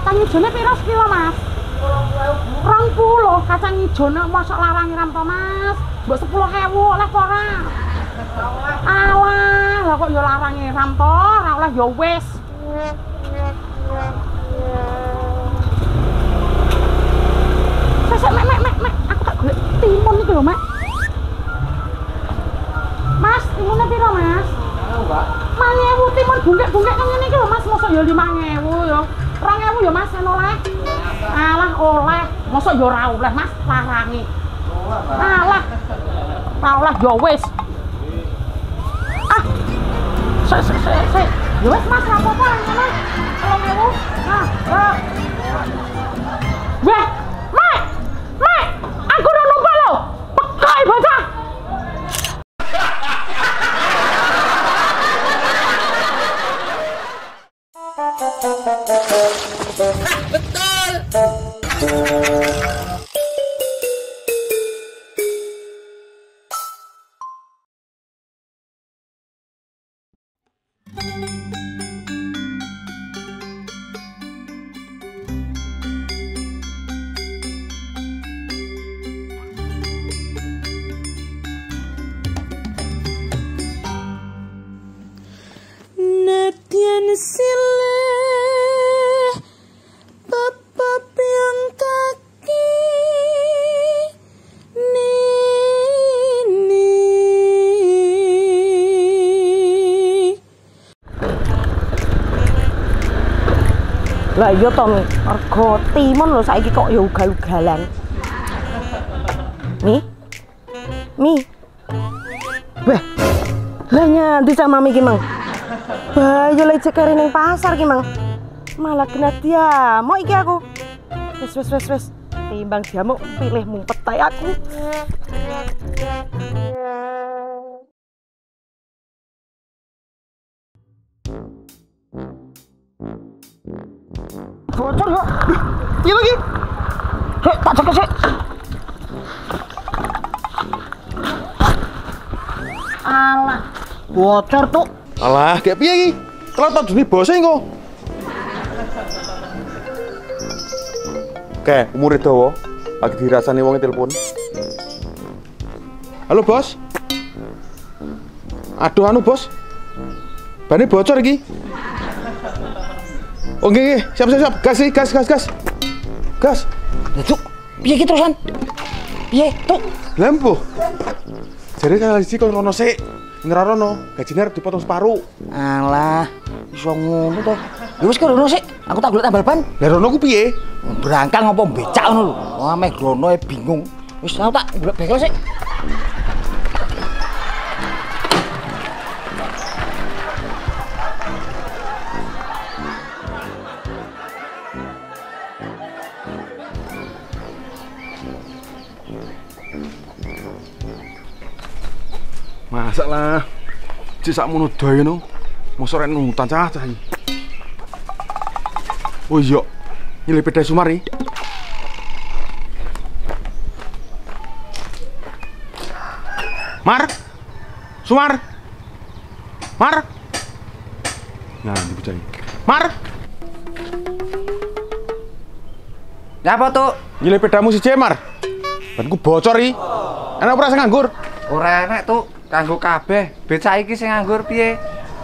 Kacang hijaunya piro sekilo, Mas? 20. Kacang hijaunya mosok larang ngiram to, Mas? Mbok 10.000 oleh apa ora? Alah, lah kok yo larang ngiram to, ora oleh yo wis. Sesek mek, aku tak golek timun iki lho, Mek. Mas, timunnya piro, Mas? Mbak. 5.000 timun bungkek-bungkek nang ngene iki lho, Mas. Mosok yo 5.000 yo. 2.000 yo, Mas, yen oleh. Alah, oleh. Mosok yo ora oleh, Mas, larangi. Alah. Ora oleh yo wis. Ah. Sik. Yo wis, Mas, ora apa-apa ngene. 3.000. Nah, Weh, Mek, aku udah lupa lo. Pekoi bocah. Betul. Nadyan silih papa yang kaki nini. Lah iya to, Mi. Mergo timun lho saiki kok ya ugal-ugalan. Mi. Weh. Lah nyanti cak mami ki, Mang. Bayo lecek kari ning pasar ki, Mang. Malah kena diamuk iki aku. Wes. Timbang diamuk pilih mumpet ae aku. Bocor yo. Iya lagi. Hek, tak cek sik. Alah, bocor tuh. Alah, kayak piye iki? Kelapa dene bose engko. Oke, umure dawa. Lagi dirasani wong telepon. Halo, Bos. Aduh anu, Bos. Bane bocor iki. Oh, nggih. Siap. Gas. Lah, Cuk. Piye iki terusan? Piye, Cuk? Lampu. Jadi kalau di sini kalau rono sik, ngerono gajine arep dipotong separuh. Alah, iso ngono to. Ya wis rono sik, aku tak golek tambal ban. Lah rono ku piye? Berangkang apa becak ngono lho. Wah, meh grono bingung. Wis aku tak golek bekel sik. Masalah. Cek sakmono dae no. Mosok rek nutan cah iki. Oh iya. Nyilih pedhe Sumari. Sumar. Nah, dibicari. Mar. Ya apa tuh? Nyilih pedamu si Cemar. Banku bocor iki. Enak ora sing nganggur? Ora enak tuh, kanggo kabeh. Becak iki sing nganggur piye?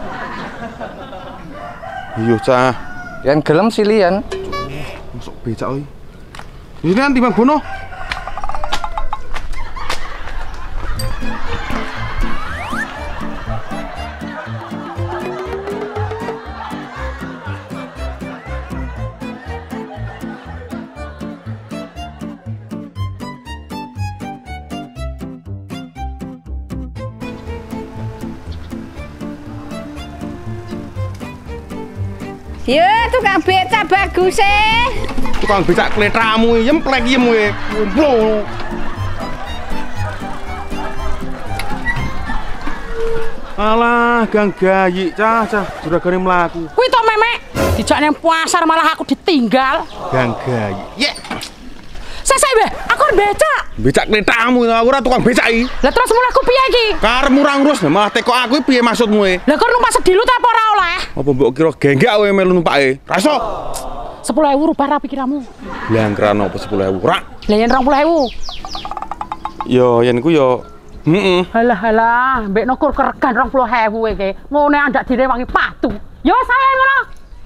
Iya, Cah. Yen gelem silian. Masuk becak iki. Di sini kan timbang bunuh. Yo, tukang becak bagus Tukang becak kletramu yemplek yem kowe. Goblok. Alah, gang gayi, Cah. Juragane mlaku. Kuwi to memek, dijak nang pasar malah aku ditinggal. Gang gayi. Ye. Sesek be, aku becak. Becak kletramu aku ora tukang becak iki. Lah terus mulaiku piye iki? Karepmu ora ngurus malah teko aku piye maksudmu e? Lah kok numpak sedilut apa ora oleh? Apa mbok kira genggak kowe melu numpake? Ra iso. 10.000 rubah ra pikiranmu. Lah krana apa 10.000? Rak. Lah yen 20.000. Yo yen ku yo Halah, mbek nukur keregan 20.000 iki. Ngene andak direwangi patu. Yo saya ngono.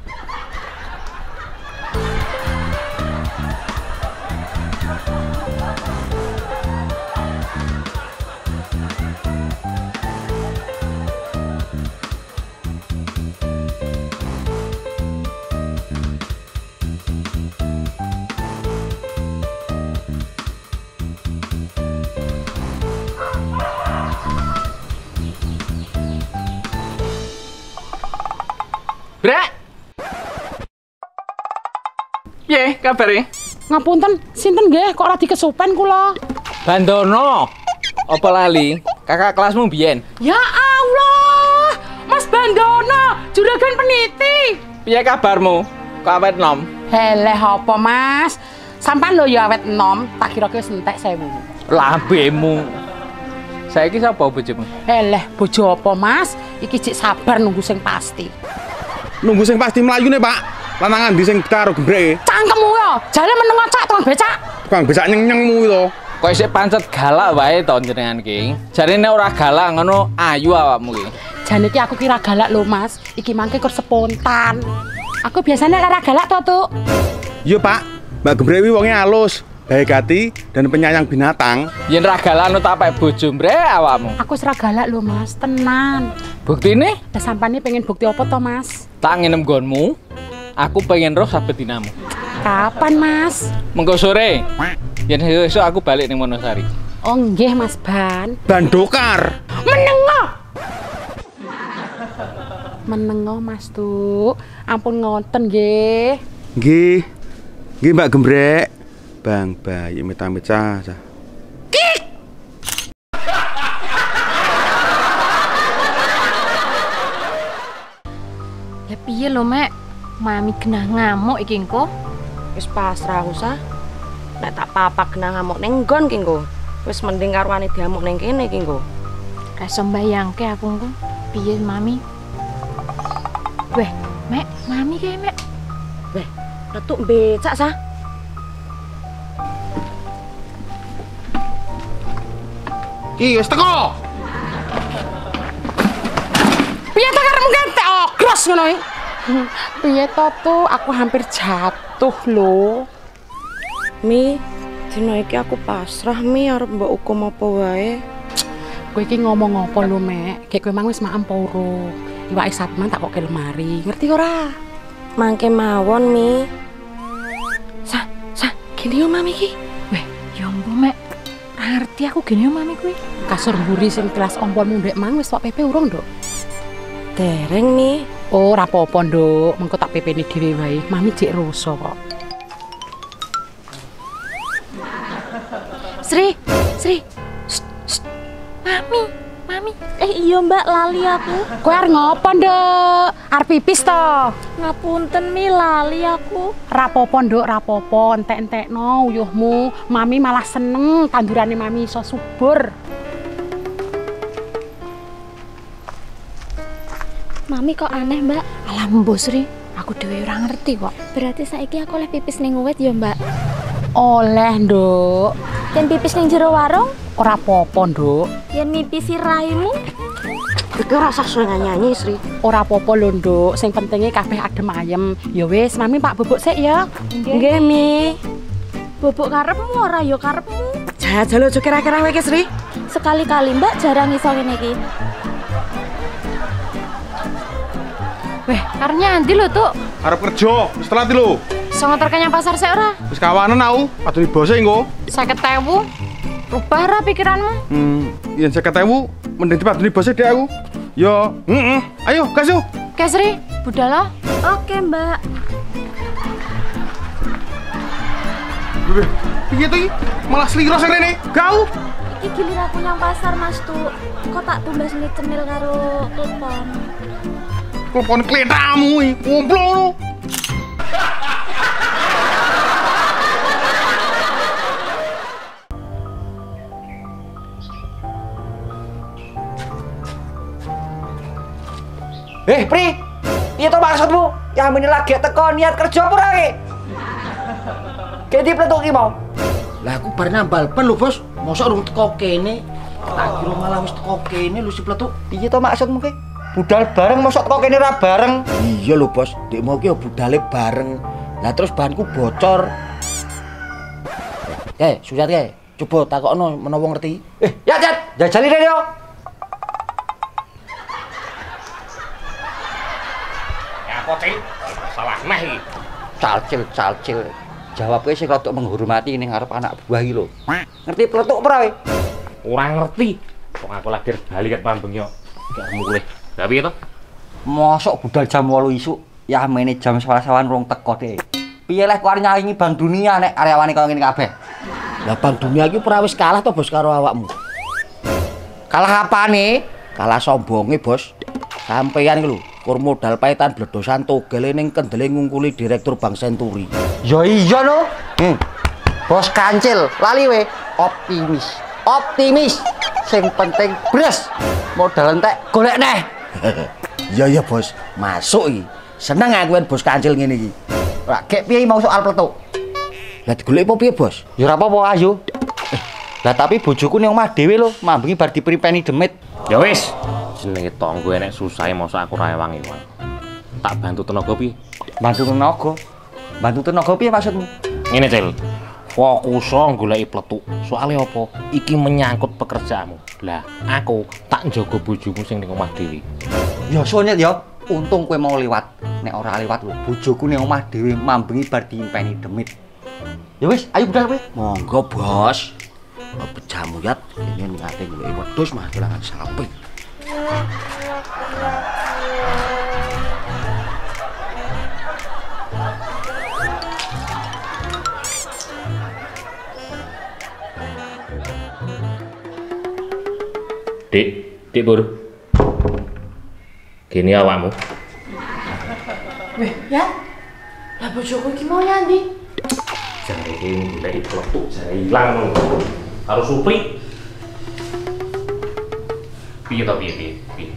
Brek. Piye kabare? Ngapunten, sinten nggih kok ora dikesupen kula? Bandono. Apa lali? Kakak kelasmu biyen. Ya Allah, Mas Bandono, juragan peniti. Piye kabarmu? Kok awet nom? Heleh apa Mas? Sampan lho ya awet enom, tak kira wis entek 1000. Lambemu. Saiki sapa bojomu? Heleh, bojo apa Mas? Iki cek sabar nunggu sing pasti. nunggu sing pasti mlayune, Pak. Lanangan di sing karo gembreke. Cangkemmu ya, jane meneng ngocak tukang becak. Tukang becak nyeng-nyengmu to. Kok isih pancet galak wae to jenengan ki. Jarine ora galak ngono ayu awakmu ki. Jane iki aku kira galak lho, Mas. Iki mangke kur spontan. Aku biasanya lara galak to, Tuk. Iya, Pak. Mbak Gembrek wonge halus, baik hati dan penyayang binatang. Yen ra galak anu tak pek bojo mbrek awakmu. Aku ora galak lho, Mas. Tenan. Buktine? Lah sampane pengen bukti apa to, Mas? Tak nginem nggonmu. Aku pengen roh sabet dinamu. Kapan, Mas? Mengko sore. Yen esuk aku balik ning Wonosari. Oh nggih, Mas Ban. Bandokar. Menengo. Menengo, Mas Tuk. Ampun ngonten nggih. Nggih. Nggih, Mbak Gembrek. Bang bayi amit-amit cah. Ya piye lho, Mek? Mami kena ngamuk iki engko. Wis pasrah usah. Nek tak papa kena ngamuk ning nggon ki engko. Wis mending karwane diamuk ning kene ki engko. Ra iso mbayangke aku engko. Piye Mami? Weh, Mek, Mami kae, Mek. Weh, retuk becak sah. Ki wis teko. Piye to karepmu kentek ogros ngono iki? Piye to Tuk, aku hampir jatuh lho. Mi, dina iki aku pasrah Mi arep mbok hukum apa wae. Kowe iki ngomong apa lho, Mek? Kayak kowe mang wis maem apa urung? Iwake Satman tak kok ke lemari. Ngerti ora? Mangke mawon Mi. Sah, gini yo Mami ki. Weh, ya ampun, Mek. Ra ngerti aku gene yo Mami kuwi. Kasur mburi sing kelas omponmu ndek mang wis tok PP urung, Nduk? Dereng Mi. Oh, ora apa-apa, Nduk. Mengko tak PP-ne dhewe wae. Mami jek ruso kok. Sri. Shh. Mami. Iya Mbak, lali aku. Kowe arep ngopo, Nduk? Arep pipis to? Ngapunten Mi, lali aku. Rapopo, Nduk, rapopo. Entek-entekno uyuhmu. Mami malah seneng tandurane Mami iso subur. Mami kok aneh, Mbak? Alah mbok Sri, aku dhewe ora ngerti kok. Berarti saiki aku oleh pipis ning wit ya, Mbak. Oleh, Nduk. Yen pipis ning jero warung, Ora apa-apa, Nduk. yen mipisi raimu, Iki ora usah suwe nyanyi Sri. Ora apa-apa lho, Nduk. Sing pentinge kabeh adem ayem. Ya wis, Mami Pak bubuk sik ya. Nggih Mi. bobok karepmu ora ya karepmu. Jajal aja kira-kira wae ki Sri. Sekali-kali Mbak jarang iso ngene iki. Weh, karenya andi lho, Tuk. Arep kerja, wis telat lho. Songo terkenyang pasar sik ora? Wis kawanan aku, adune bose engko. 50.000. Rubah ra pikiranmu. Yen 50.000 mending dipaduni bose dhek aku. Yo, ayo gas yuk. Oke, Sri. Budal. Oke, Mbak. Lho, piye to iki? Malah sliro sing rene. Gau. Iki giliran aku nyang pasar, Mas Tuk. Kok tak tumbas cemil karo telepon. Telepon kletamu iki, ngomplo ngono. Pri, piye to maksudmu? Ya mene lagi teko niat kerja apa ora ki? Kayak dipletuk ki mau. Lah aku bar nambal ban lho, Bos. Mosok urung teko kene. Tak kira malah wis teko kene lho si pletuk. Piye to maksudmu ki? Budal bareng mosok teko kene ra bareng. Iya lho, Bos. Dek mau ki budale bareng. Lah terus banku bocor. Sujat kae. Coba takokno menawa ngerti. Ya, jajali rene yo. Ya apa sih? Salah meh iki. Calcil. Jawabke sing rada menghormati ning ngarep anak buah iki lho. Ngerti pletuk ora kowe? Ora ngerti. Wong aku lahir bali ket Pambeng yo. Gak mulih. Lah piye to? Mosok budal jam 8 isuk, ya mene jam 11-an rong teko dhek. Piye leh kok nyaingi Bank Dunia nek karyawane kaya ngene kabeh? Lah Bank Dunia iki ora wis kalah to, Bos, karo awakmu. Kalah apane? Kalah sombonge, Bos. Sampeyan iki lho, kur modal paitan bledosan togel ning kendele ngungkuli direktur Bank Senturi. Ya iya no. Bos kancil, lali we. Optimis. Sing penting bres. Modal entek golek neh. Iya, Bos. Masuk iki. Seneng aku yen Bos kancil ngene iki. Lah gek piye mau soal pletuk? Lah digolek apa piye, Bos? Ya ora apa-apa ayo. Lah tapi bojoku ning omah dhewe lho, mambengi bar dipripeni demit. Ya wis. Jenenge tangga enek susahe mosok aku ra ewangi, Wan. Tak bantu tenaga piye? Bantu tenaga piye maksudmu? Ngene, Cil. Fokus goleki pletuk. Soale apa? Iki menyangkut pekerjaanmu. Lah, aku tak njaga bojomu sing ning omah dhewe. Ya sonet ya. Untung kowe mau liwat. Nek ora liwat lho, bojoku ning omah dhewe mambengi bar diimpeni demit. Ya wis, ayo budal kowe. Monggo, Bos. Bejamu yat, ini ngate goleki wedhus mah kelangan sapi. Dik Bur. Gini awakmu. Weh, ya? Lah bojoku iki mau nyandi? Jare iki goleki pletuk jare ilang ngono. Karo Supri. Piye to piye?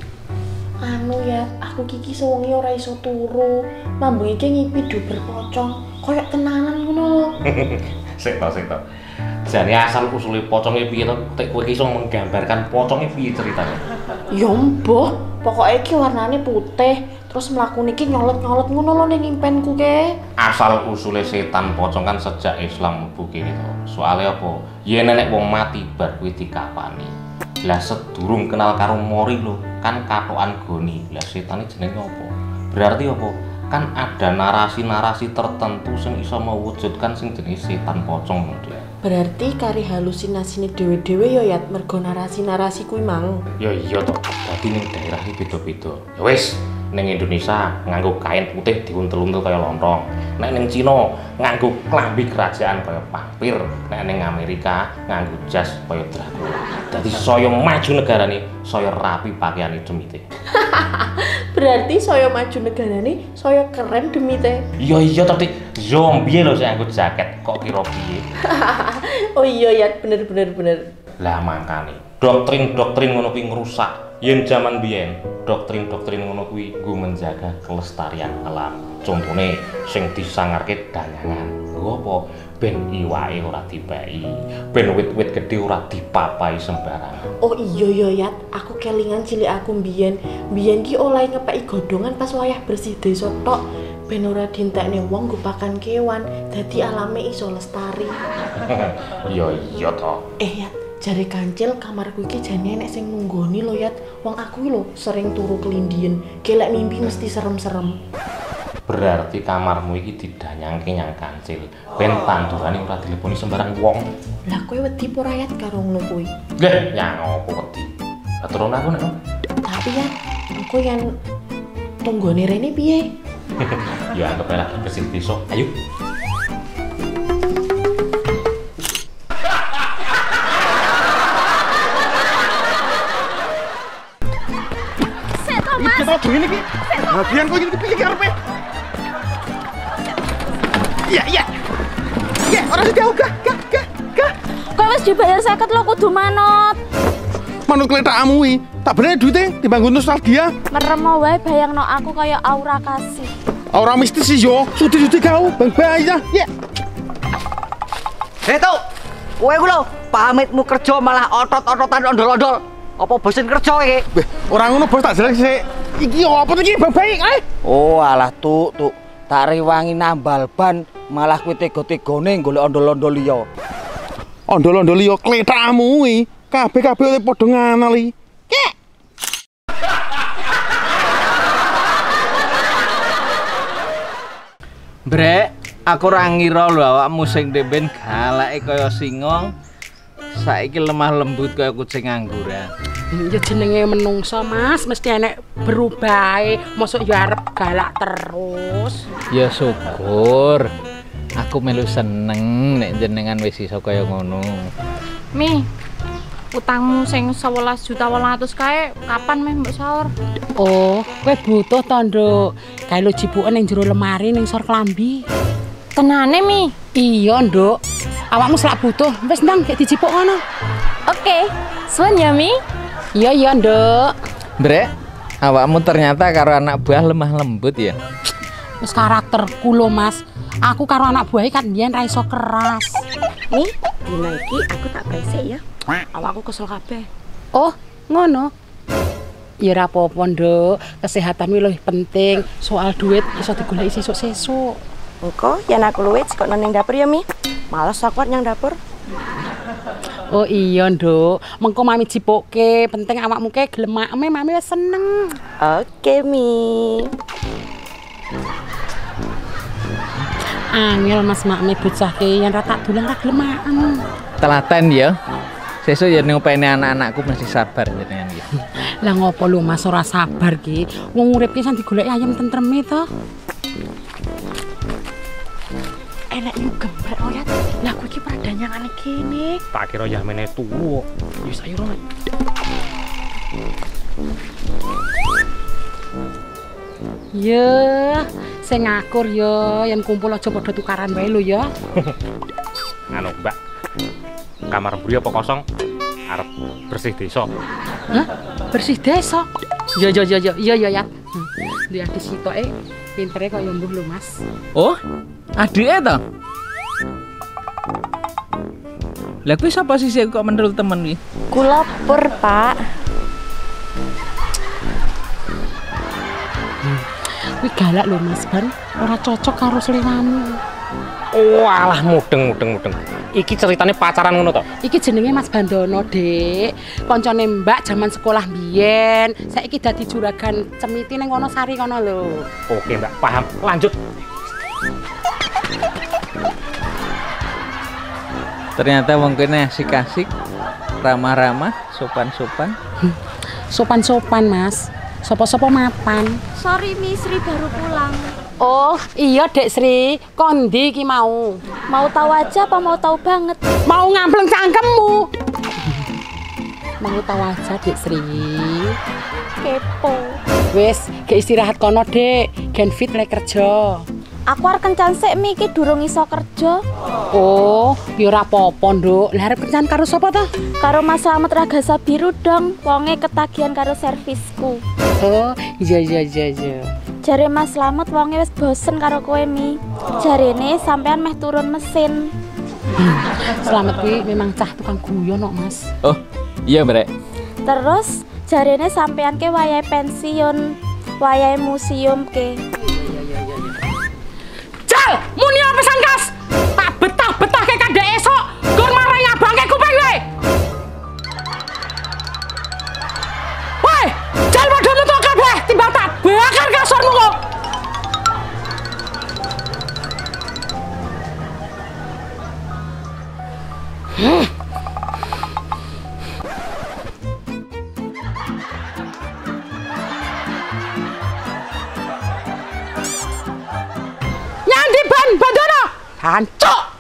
Anu ya, aku kiki sewengi ora iso turu. Mambung iki ngipi duber pocong, koyo tenanan ngono lho. Sik to. Jane asal usule poconge piye to? Tek kowe iso menggambarkan poconge piye ceritanya? Ya mbuh, pokoke iki warnane putih, terus mlaku niki nyolot-nyolot ngono lho ning impenku ke. Asal usule setan pocong kan sejak Islam mlebu kene to. Soale apa? Yen nek wong mati bar kuwi dikapani. Lah sedurung kenal karo mori lho, kan katokan goni. Lah setane jenenge apa? Berarti apa? Kan ada narasi-narasi tertentu sing iso mewujudkan sing jenenge setan pocong ngono. Berarti kari halusinasine dhewe-dhewe ya yat mergo narasi-narasi kuwi mang. Ya iya to. Dadi ning daerah iki beda-beda. Ya wis, ning Indonesia nganggo kain putih diuntel-untel kaya lontong. Nek ning Cina nganggo klambi kerajaan kaya vampir. Nek ning Amerika nganggo jas kaya Dracula. Dadi saya maju negarane, saya rapi pakaiane demite. Berarti saya maju negarane, saya keren demite. Iya tapi zombie lho sing nganggo jaket kok kira piye. Oh iya ya, bener. Lah makane doktrin ngono kuwi ngrusak. Yen jaman biyen doktrin ngono kuwi nggo menjaga kelestarian alam. Contone sing disangarke danyangan. Lho apa? Ben iwake ora dipeki, ben wit-wit gedhe ora dipapai sembarangan. Oh iya ya, aku kelingan cilik aku mbiyen ki oleh ngepeki godhongan pas wayah bersih desa tok. Ben ora dientekne wong nggo pakan kewan, dadi alame iso lestari. Iya to. Ya, jare kancil kamarku iki jane enek sing nunggoni lho ya. Wong aku lho sering turu kelindien, gelek mimpi mesti serem-serem. Berarti kamarmu iki didanyangke nyang kancil. Ben tandurane ora dileponi sembarang wong. Lah kowe wedi apa rakyat karo ngono kuwi? Nggih, nyang opo wedi. Aturun aku nek. Tapi ya, engko yen tunggone rene piye? Ya anggap ae lagi bersih desa. Ayo. Sik to, Mas. Kita ojo ngene iki. Bagian kok iki piye karepe? Iya. Ora jauh gak. Kowe wis dibayar 50 lho kudu manut. Manut kletakmu iki. Tak bener duite timbang nostalgia. Merem wae bayangno aku kaya aura kasih. Aura mistis sih yo. Sudi kau, Bang Bay ya. Tuk, kowe ku lho pamitmu kerja malah otot-ototan ondol-ondol. Apa bosen kerja iki? Ora ngono bos, tak jelek sik. Iki apa iki baik ae? Oh alah Tuk. Tak rewangi nambal ban malah kowe tega-tegane golek ondol-ondol liya. Ondol-ondol liya kletakmu kuwi. Kabeh padha nganal iki. Kek. Brek, aku ora ngira lho awakmu sing demben galake kaya singa. Saiki lemah lembut kaya kucing angguran. Ya jenenge menungso Mas, mesti enek berubahe. Mosok ya arep galak terus. Ya syukur. Aku melu seneng nek jenengan wis iso kaya ngono. Mi, utangmu sing 11.800.000 kae kapan meh mbok saur? Oh, kowe butuh to, Nduk. Kae lo jibuken ning jero lemari ning sor klambi. Tenane, Mi? Iya, Nduk. Awakmu selak butuh, wis ndang gek dijipuk ngono. Oke, suwun ya, Mi. Iya, Nduk. Brek, awakmu ternyata karo anak buah lemah lembut ya. Wis karakterku lho, Mas. Aku karo anak buahe kan biyen ra iso keras. Nih, dina iki aku tak presik ya. Awakku kesel kabeh. Oh, ngono. Ya ora apa-apa, Nduk. Kesehatan kuwi luwih penting. Soal duit iso digoleki sesuk-sesuk. Engko yen aku luwih kok nang dapur ya, Mi. Males aku nyang dapur. Oh iya, Nduk. Mengko mami jipoke, penting awakmu ke gelem makme, mami wis seneng. Oke, Mi. Angel Mas makme bocah ke yen ra tak dolan ra gelem makan. Telaten ya. Sesuk ya ngopeni anak-anakku mesti sabar jenengan ya. Lah ngopo lho Mas ora sabar ki? Wong urip ki san digoleki ayam tentreme to. Enak yo gembrek oyat. Lah kowe iki perdanyangane kene. Tak kira yamene turu. Wis ayo ro. Ya, sing ngakur ya, yen kumpul aja padha tukaran wae lho ya. Anu, Mbak. Kamar mburi apa kosong? Arep bersih desa. Hah? Bersih desa? Ya ya. Lihat di sitoke pintere kaya mbuh lho, Mas. Oh, adike to? Lah kuwi sapa sih kok menurut temen iki? Kula pur, Pak. Kuwi galak lho Mas Ban, ora cocok karo seliramu. Oh, alah mudeng. Iki ceritane pacaran ngono to? Iki jenenge Mas Bandono, Dik. Koncone Mbak jaman sekolah biyen. Saiki dadi juragan cemiti ning Wonosari kono lho. Oke, Mbak, paham. Lanjut. Ternyata wong kene asik-asik, ramah-ramah, sopan-sopan. Sopan-sopan, Mas. Sopo-sopo mapan. Sorry, Mi, Sri baru pulang. Oh, iya Dek Sri. Kondi ki mau. Mau tahu aja apa mau tahu banget? Mau ngampleng cangkemmu. Mau tahu aja Dek Sri. Kepo. Wis, ke istirahat kono, Dek. Gen fit lek kerja. Aku arep kencan sik, Mi, iki durung iso kerja. Oh, ya ora apa-apa, Nduk. Lah arep kencan karo sapa to? Karo Mas Slamet Ragasa Biru dong. Wonge ketagihan karo servisku. Oh, iya. Jare Mas Slamet wonge wis bosen karo kowe, Mi. Jarene sampean meh turun mesin. Slamet kuwi memang cah tukang guyon kok, Mas. Oh, iya, Brek. Terus jarene sampean ke wayahe pensiun, wayahe museum ke. Jal, muni apa pesan kas? Tak betah-betah ke kandek esok. Gur marai abang ke kuping we. Woi, jal padha nutuk kabeh timbang tak bakar kasurmu kok. Bandono, hancur.